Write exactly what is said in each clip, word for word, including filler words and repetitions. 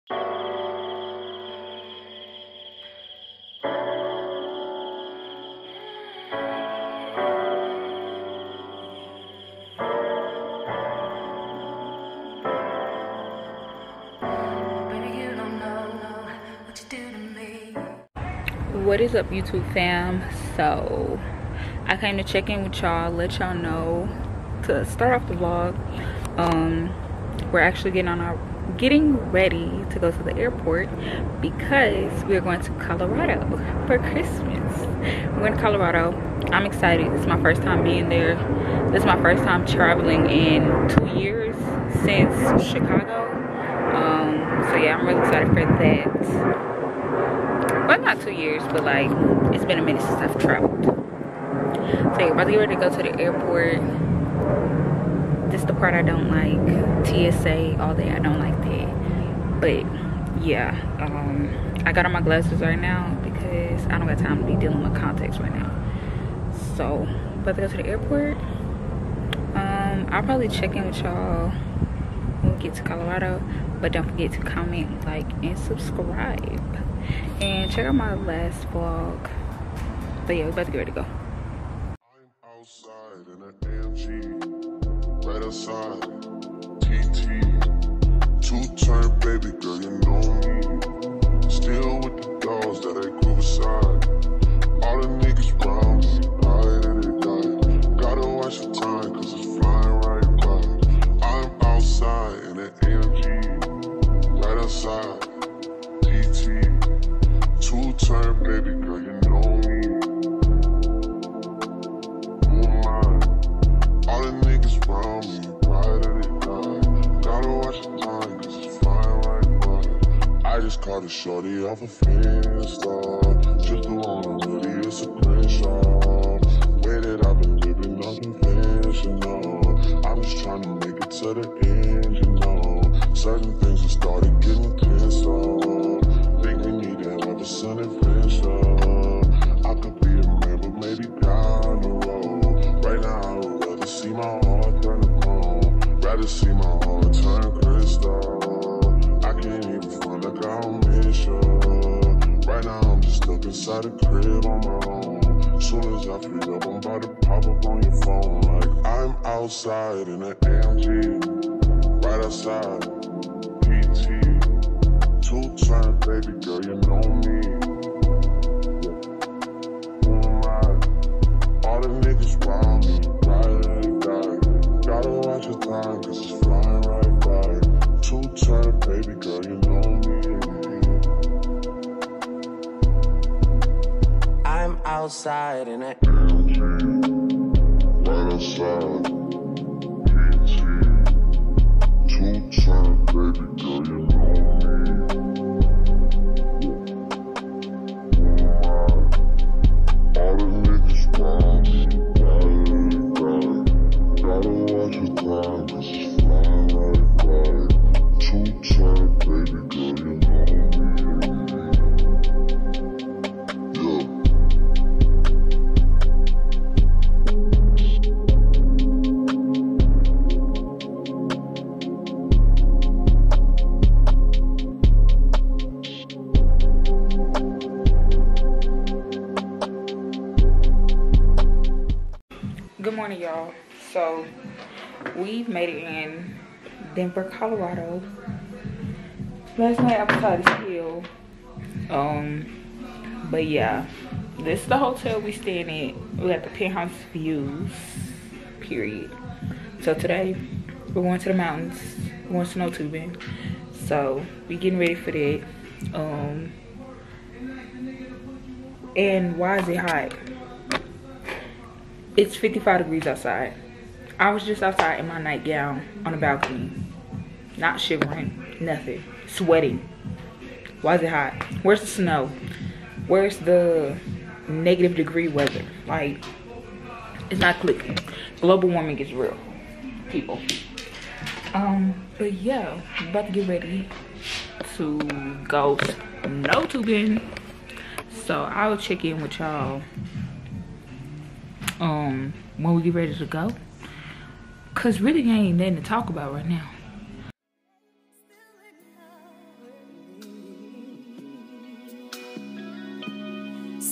What is up, YouTube fam? So I came to check in with y'all, let y'all know to start off the vlog. Um, we're actually getting on our getting ready to go to the airport because we're going to Colorado for Christmas. We're going to Colorado. I'm excited. It's my first time being there. This is my first time traveling in two years since Chicago. Um, so yeah, I'm really excited for that. Well, not two years, but like it's been a minute since I've traveled. So you're about to get ready to go to the airport. This is the part I don't like. T S A all day, I don't like that. But yeah, um, I got on my glasses right now because I don't got time to be dealing with contacts right now. So about to go to the airport. Um, I'll probably check in with y'all when we get to Colorado. But don't forget to comment, like, and subscribe. And check out my last vlog. But yeah, we're about to get ready to go. I'm outside in an A M G, right outside, T T, two-turn baby girl, you know me. Still with the dogs that I grew beside. All the niggas round me, right at it, die. Gotta watch the time, cause it's flying right by. I'm outside in an A M G, right outside, T T. Two-turn baby girl, you know me. Oh my, all the niggas round me, right at it, die. Gotta watch the time, cause it's flying right by. I just caught a shorty off a Finsta. Just the one I'm really, it's a screenshot. Way that I've been living unconventional. I'm just trying to make it to the end, you know. Certain things have started getting pissed off. Think we need to have a sun adventure. I could be a man, but maybe down the road. Right now, I would rather see my heart turn to chrome. Rather see my heart turn crystal. I can't even front like I don't miss you. Right now, I'm just stuck inside the crib on my own. Soon as I free up, I'm about to pop up on your phone. Like I'm outside in an A M G, right outside, P T. Two-turn baby girl, you know me. Oh my, all the niggas round me, right at it, die. Gotta watch your time, cause it's flying right by. Two-turn baby girl, you know me. I'm outside in it. Right outside, P T. Two-turn baby girl, you know me. All the niggas round me, right, gotta watch your time, cause it's flying right by. Two-turn baby girl, you know Good morning, y'all. So we've made it in Denver, Colorado. Last night outside the hill. Um, but yeah, this is the hotel we staying at. We got the penthouse views, period. So today we're going to the mountains. We're going snowtubing. So we getting ready for that. Um, and why is it hot? It's fifty-five degrees outside. I was just outside in my nightgown on the balcony. Not shivering, nothing. Sweating. Why is it hot? Where's the snow? Where's the negative degree weather? Like, it's not clicking. Global warming is real, people. Um, but yeah, I'm about to get ready to go snowtubing. So I'll check in with y'all um when we get ready to go, cause really ain't nothing to talk about right now.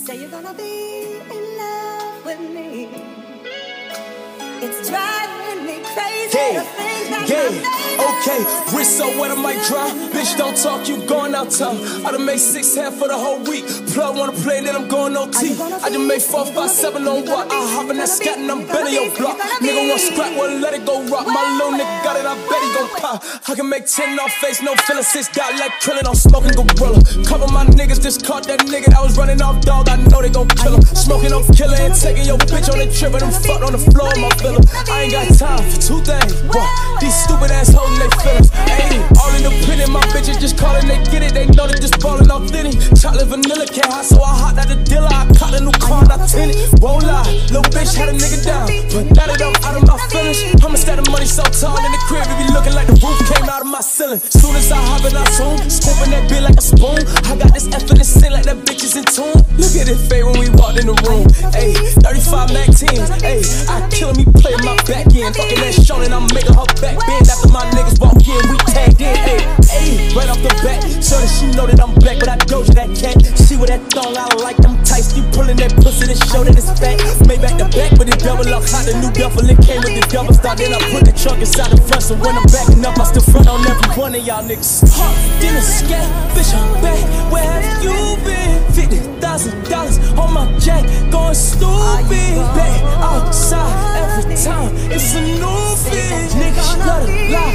say you're gonna be in love with me. It's driving me crazy. Yeah, yeah, okay. Wrist so wet I might dry. Bitch, don't talk, you going out town. I done made six half for the whole week. Plug wanna play, then I'm going O T. I just made four, five, seven on what? I hop in that scat and I'm better your block. Nigga want scrap, well let it go rock. My little nigga got it, I bet he gon' pop. I can make ten off face, no filler. Six got like krillin', I'm smoking gorilla. Cover my niggas, just caught that nigga that was running off dog. I know they gon' kill him. Smoking on killer and taking your bitch on the trip and them fucked on the floor of my villa. I ain't got time for two things. What? These stupid ass hoes and they feelings. Ayy, all independent, my bitches just callin', they get it. They know they just ballin' off Diddy. Chocolate vanilla can't hot, so I hopped out the dealer. I caught a new car and I tinted. Won't lie, little bitch had a nigga down, but now that I'm out of my feelings, I'ma stack the money so tall in the crib, it be looking like the roof came out of my ceiling. Soon as I hop in, I zoom, scooping that bitch like a spoon. I got this F in the scene like that bitch is in tune. Look at it fade when we walked in the room. Ayy, thirty-five Mac tens. Ayy, I kill me playing my back end, fucking that Sean and I'm making her back bend. After my niggas walk in, we tagged in. Ayy, ayy, right off the bat, so that she know that I'm back, but I doja that cat. See with that thong, I like them tights. Keep pulling that pussy to show that it's fat. Made back the back with the double up, hot the new duffel. It came with the double star, then I put the trunk inside the front. So when I'm backing up, I still front on every one of y'all niggas. Huh, then a scat, bitch, I'm back. Where have you been? Fifty thousand dollars on my jack, going stupid. Back outside every time, it's a new bitch. Niggas gotta lie,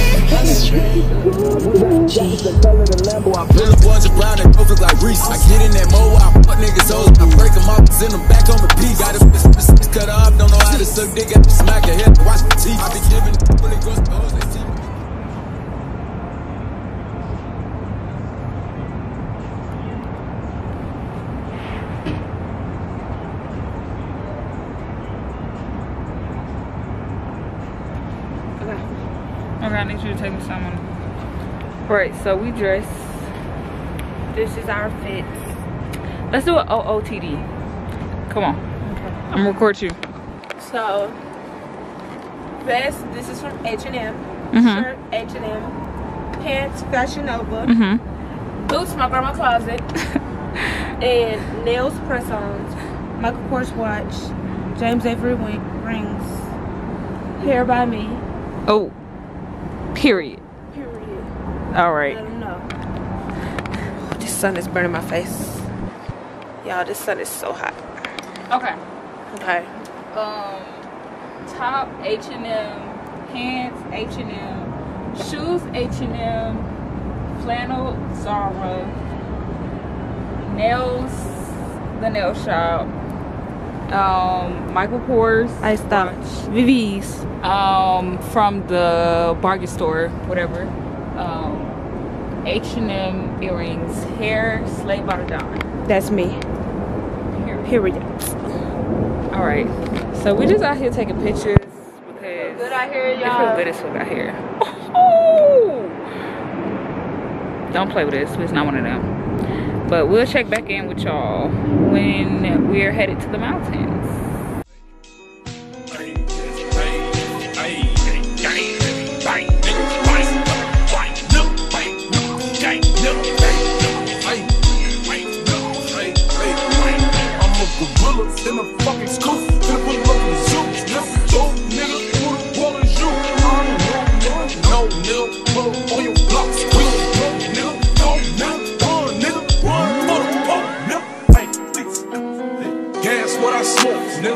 I pull up ones around and look like Reese. I get in that mo, I fuck niggas hoes, I break them up, send them back on repeat. Got a bitch, bitch, cut off, don't know how to suck dick, got to smack her head, watch the teeth. I be giving fully gross to hoes, they see. Okay, I need you to take me some. Right, so we dressed. This is our fit. Let's do an O O T D. Come on. Okay. I'm gonna record you. So, vest, this is from H and M. Mm-hmm. Shirt, H and M. Pants, Fashion Nova. Mm-hmm. Boots, my grandma closet. And nails, press-ons. Michael Kors watch. James Avery rings. Hair by me. Oh. Period. Period. All right. Let them know. This sun is burning my face. Y'all, this sun is so hot. Okay. Okay. Um, top H and M, pants H and M, shoes H and M, flannel Zara, nails the nail shop, um, Michael Kors. I stopped. V V's. Um, from the bargain store, whatever. Um, H and M earrings, hair, Slave by the Dime. That's me. Period. Period. All right, so we just out here taking pictures because Good out here, it feels y'all. good as fuck out here. Oh! Don't play with this. It's not one of them. But we'll check back in with y'all when we're headed to the mountains. In the fucking school, gonna put up in the zooms. Nigga, dope nigga, who the ball is you? I don't know, no nigga, pull up on your blocks. We don't know, nigga, no nigga, run, nigga, run, motherfucker, nigga. Hey, please, gas what I smoke, nigga.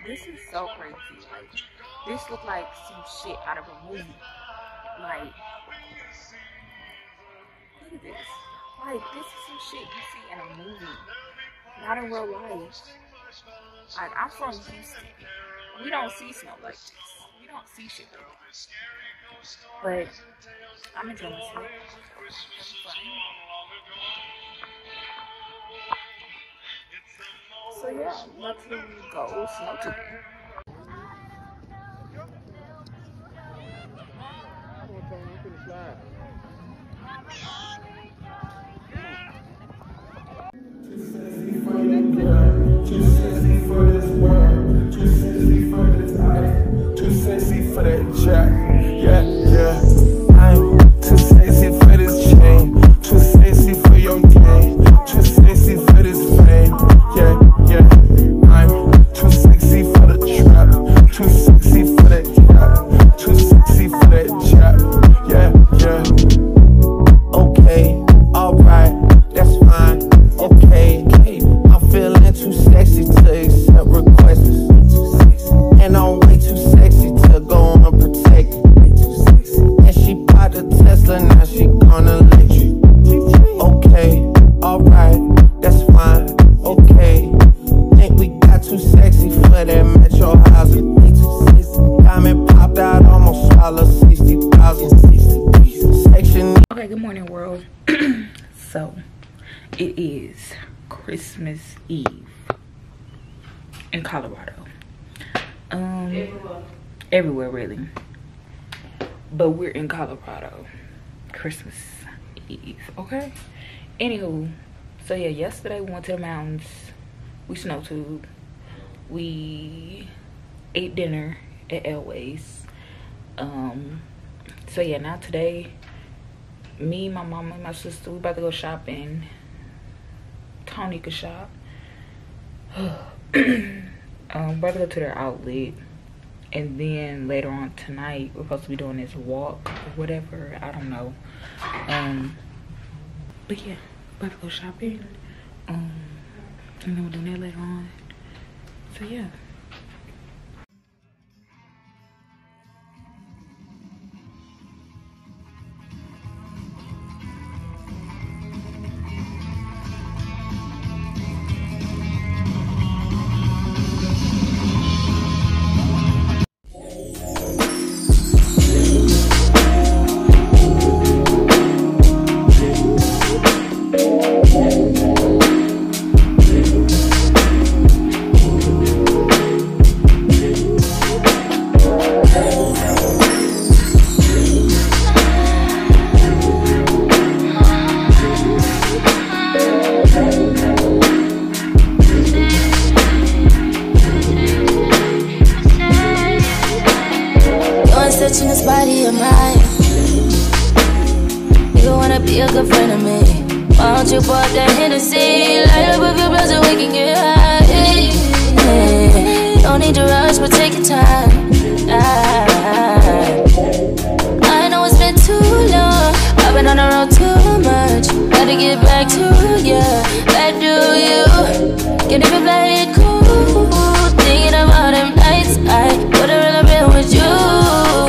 This is so crazy. Like, this look like some shit out of a movie. Like, look at this. Like, this is some shit you see in a movie, not in real life. Like, I'm from Houston. We don't see snow like this. We don't see shit like this. But I'm enjoying myself. So yeah, let's go Snowtubing. Too sexy for this world, too sexy for this ice, too sexy for that jack. Yeah, yeah. I'm too sexy for this chain, too sexy for your game, too sexy for this fame. Yeah, yeah. I'm too sexy for the trap, too sexy for that trap, too sexy for that jack. Yeah, yeah. Okay, alright, that's fine. Okay, I'm feeling too sexy to accept requests, and I'm way too sexy to go unprotected. And she bought a Tesla, now she gonna let you. Okay, alright, that's fine. Okay, think we got too sexy for that metro housing. Diamond popped out, almost swallowed sixty thousand. Section. Okay, good morning, world. So, it is Christmas Eve in Colorado. Um, everywhere. Everywhere, really. But we're in Colorado. Christmas Eve, okay? Anywho, so yeah, yesterday we went to the mountains. We snowtubed. We ate dinner at Elway's. Um, so yeah, now today, me, my mama, and my sister, we about to go shopping. Tony could shop. um, about to go to their outlet, and then later on tonight we're supposed to be doing this walk or whatever. I don't know. Um, but yeah, about to go shopping. Um, and then we're doing that later on. So yeah. Touching this body of mine, you wanna be a good friend of me. Why don't you pour up that Hennessy, light up a few blunts and we can get high. Yeah. Don't need to rush, but take your time. I, I know it's been too long, I've been on the road too much. Gotta get back to you, back to you. Can't even play it cool, thinking about them nights I would've really been with you.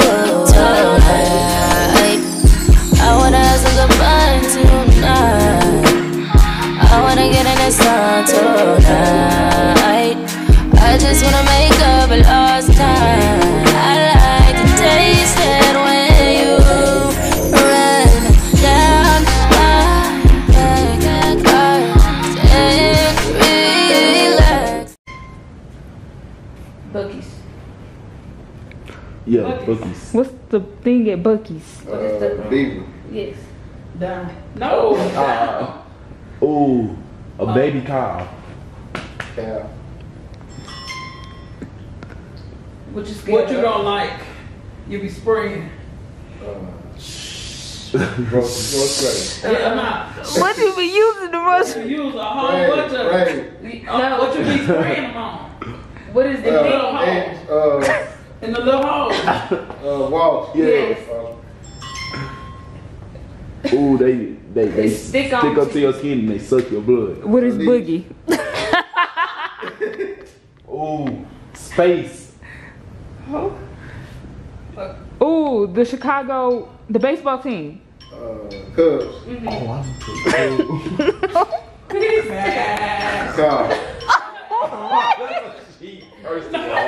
Tonight, I just wanna make up a lost time. I like to taste it when you run down my back and relax. Buc-ee's. Yeah, Buc-ee's. Buc-ee's. What's the thing at Buc-ee's? Uh, Beaver. Yes. Down. No. Uh, ooh, a baby cow. Yeah. What you scared What you don't like? You be spraying. Rose spray. Yeah, I'm not. What you be using the rush? You use a whole Right, bunch of right. uh, what you be spraying them on? What is In the little hole. And, uh, In the little hole. uh, walls. Yeah. Yes. Ooh, they they they stick stick, on up to your skin and they suck your blood. What is Boogie? Ooh, Space. Who? Ooh, the Chicago, the baseball team. Uh, Cubs. Mm-hmm. Oh, I'm Car. First of all.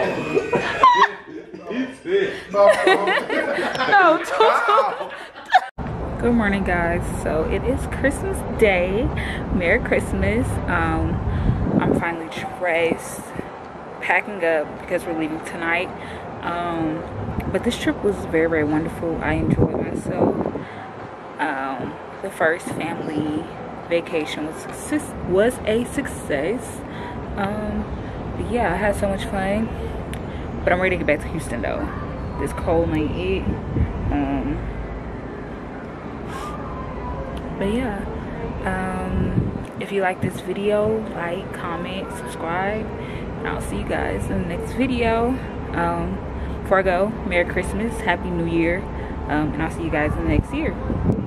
No, good morning, guys. So it is Christmas Day. Merry Christmas. Um, I'm finally dressed, packing up because we're leaving tonight. Um, but this trip was very, very wonderful. I enjoyed myself. Um, the first family vacation was success, was a success. Um, but yeah, I had so much fun. But I'm ready to get back to Houston though. This cold ain't it. Um, but yeah, um, if you like this video, like, comment, subscribe, and I'll see you guys in the next video. Um, before I go, Merry Christmas, Happy New Year, um, and I'll see you guys in the next year.